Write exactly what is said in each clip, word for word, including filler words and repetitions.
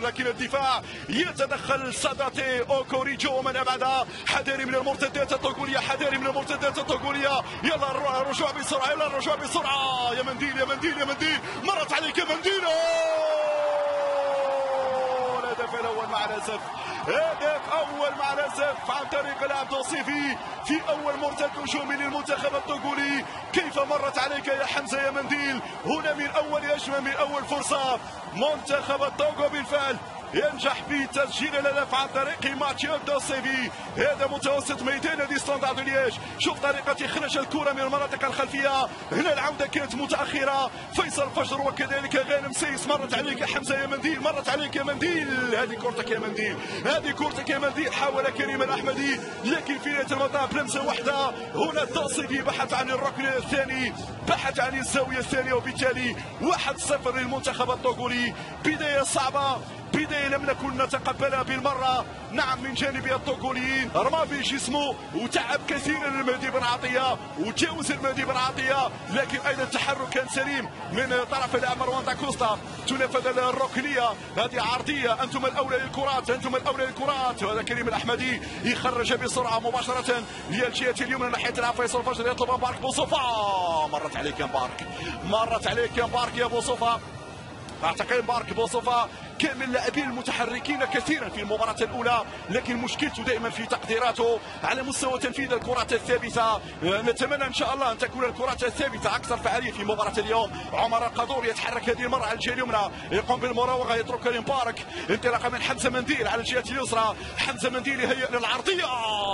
لكن الدفاع يتدخل. ساداتي اوكوريجو من ابعد، حذاري من المرتدات الطوغوليه، حذاري من المرتدات الطوغوليه. يلا الرجوع بسرعه، يلا الرجوع بسرعه. يا منديل يا منديل يا منديل، مرت عليك يا منديل. الهدف الاول مع الاسف، هدف اول مع الاسف عن طريق اللاعب دوسيفي في اول مرتد هجومي للمنتخب الطوغولي. كيف مرت عليك يا حمزه يا منديل؟ هنا من اول هجمه، من اول فرصه منتخب الطوغو بالفعل ينجح في تسجيل الهدف عن طريق ماتيو دوسيفي. هذا متوسط ميدان نادي ستاندارد لييج. شوف طريقة إخراج الكرة من المناطق الخلفية. هنا العودة كانت متأخرة. فيصل فجر وكذلك غانم سيس. مرت عليك يا حمزة يا منديل، مرت عليك يا منديل. هذه كرتك يا منديل، هذه كرتك يا منديل. حاول كريم الأحمدي لكن في نهاية المطاف لمسة واحدة. هنا الدوسيفي بحث عن الركن الثاني، بحث عن الزاوية الثانية، وبالتالي واحد صفر للمنتخب الطوغولي. بداية صعبة، بداية لم نكن نتقبلها بالمرة. نعم من جانب الطوغوليين، رمى بجسمه وتعب كثيرا المهدي بن عطية وتجاوز المهدي بن عطية، لكن ايضا التحرك كان سليم من طرف اللاعب مروان داكوستا. تنفذ الركنية، هذه عرضية، انتم الاولى للكرات، انتم الاولى للكرات. وهذا كريم الاحمدي يخرج بسرعة مباشرة للجهة اليمنى ناحية اللاعب فيصل فجر. يطلب مبارك بوصفة، مرت عليك يا مبارك، مرت عليك يا مبارك يا بوصفة. اعتقد مبارك بوصفة كان من اللاعبين المتحركين كثيرا في المباراة الأولى، لكن مشكلته دائما في تقديراته على مستوى تنفيذ الكرات الثابتة. نتمنى إن شاء الله أن تكون الكرات الثابتة أكثر فعالية في مباراة اليوم. عمر القادور يتحرك هذه المرة على الجهة اليمنى، يقوم بالمراوغة، يترك لمبارك. انطلاقة من حمزة منديل على الجهة اليسرى. حمزة منديل يهيئ للعرضية،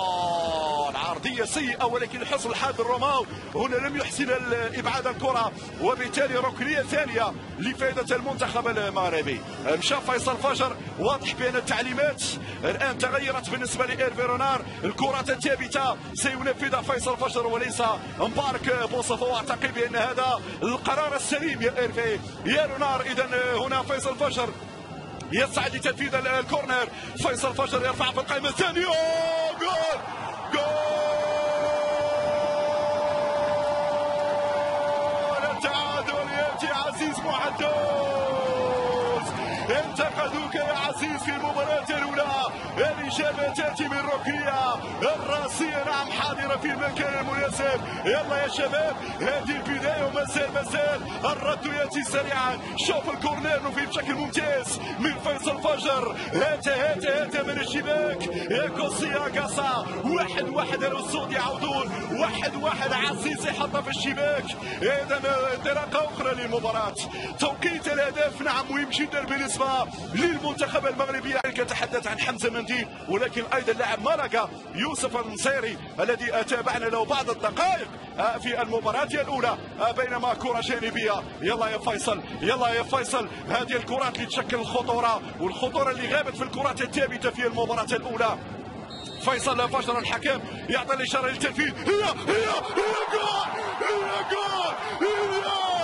العرضية سيئة، ولكن حسن الحظ الروماو هنا لم يحسن إبعاد الكرة، وبالتالي ركنية ثانية لفائدة المنتخب المغربي. مشى فيصل فجر، واضح بأن التعليمات الآن تغيرت بالنسبة لإيرفي رونار. الكرات الثابتة سينفذها فيصل فجر وليس مبارك بوصفة، واعتقد بأن هذا القرار السليم يا إيرفي يا رونار. إذا هنا فيصل فجر يسعى لتنفيذ الكورنر. فيصل فجر يرفع في القائمة الثانية، جول جول. التعادل يأتي عزيز معتوز، انتقدوك يا عزيز في المباراة الأولى. الإجابة تأتي من ركنية الراسية، نعم حاضرة في المكان المناسب. يلا يا شباب، هذه البداية ومازال مازال الرد يأتي سريعا. شوف الكورنر نفيد بشكل ممتاز من فيصل فجر. هات هات هات من الشباك يا كوسيا قاصا. واحد واحد الأسود يعودون، واحد واحد عزيز يحطها في الشباك. إذا انطلاقة أخرى للمباراة. توقيت الهدف نعم مهم جدا بالنسبة للمنتخب المغربي. كتحدث عن حمزة منديل، ولكن ايضا لاعب مالاغا يوسف النصيري الذي تابعنا له بعض الدقائق في المباراة الاولى، بينما كرة جانبية. يلا يا فيصل، يلا يا فيصل، هذه الكرات اللي تشكل الخطورة، والخطورة اللي غابت في الكرات الثابتة في المباراة الاولى. فيصل فجر الحكم يعطي الاشارة للتنفيذ. هي هي هي جول، هي جول، هي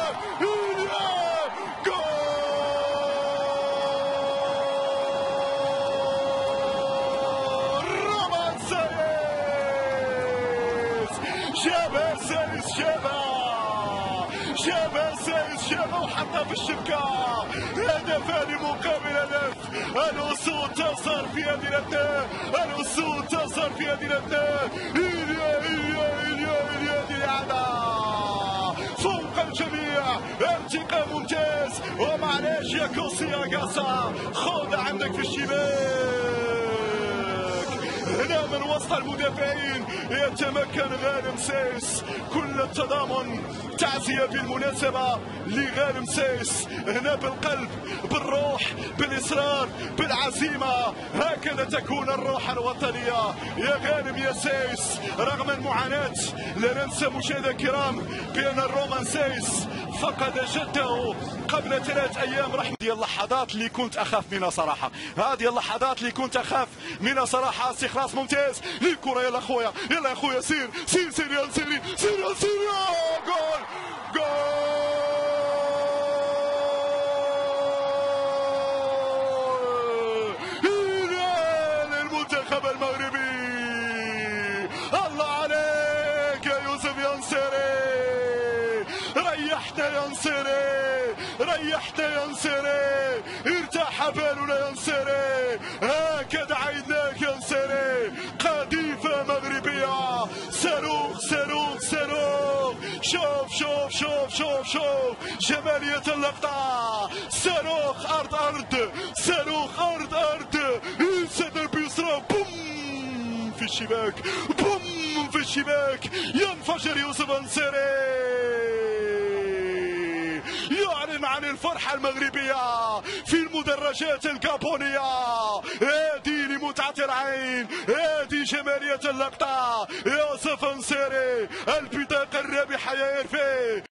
جابها سايس، جابها جابها سايس، جابها وحطها في الشبكة. هدفان مقابل هدف. الأسود تظهر في هذه الأثناء، الأسود تظهر في هذه الأثناء. إليا إليا إليا إليا هذه الإعادة فوق الجميع. ارتقاء ممتاز، ومعليش يا كوسيا قاصا، خذها عندك في الشباك. هنا من وسط المدافعين يتمكن غانم سيس. كل التضامن، تعزية بالمناسبة لغانم سيس. هنا بالقلب، بالروح، بالإصرار، بالعزيمة. هكذا تكون الروح الوطنية يا غانم يا سيس. رغم المعاناة لا ننسى مشاهدينا الكرام بأن الرومان سيس فقد جده قبل ثلاث أيام. رحمة ديال اللحظات اللي كنت أخاف منها صراحة، هذه اللحظات اللي كنت أخاف منها صراحة. استخلاص ممتاز للكرة. يلا خويا، يلا يا خويا، سير سير سير يا سير سير يا سير. جول جول. للمنتخب المغربي. الله عليك يا يوسف يا نصيري، ريحنا يا نصيري، ريحنا يا نصيري. ارتاح راح بالنا يا نسيري، هكذا عيدناك يا نسيري. قذيفة مغربية، صاروخ صاروخ صاروخ. شوف شوف شوف شوف شوف جمالية اللقطة. صاروخ أرض أرض، صاروخ أرض أرض، ينسدر بيسرى، بوم في الشباك، بوم في الشباك، ينفجر يوسف نسيري، يعلن عن الفرحة المغربية في المدرجات الجابونية. هذه لمتعة العين، هذه جمالية اللقطة. يوسف نسيري البطاقة الرابحة يا إرفي.